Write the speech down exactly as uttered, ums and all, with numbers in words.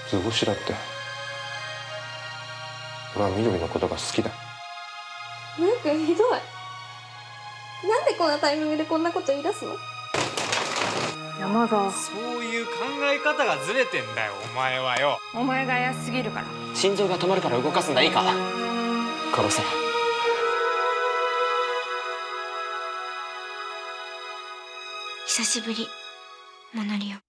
図星だって。俺は緑のことが好きだ。 ムー君ひどい。なんでこんなタイミングでこんなこと言い出すの？ 山田、 そういう考え方がずれてんだよお前はよ。 お前が怪しすぎるから。 心臓が止まるから動かすんだ。いいか、殺せ。 久しぶりモノリオ。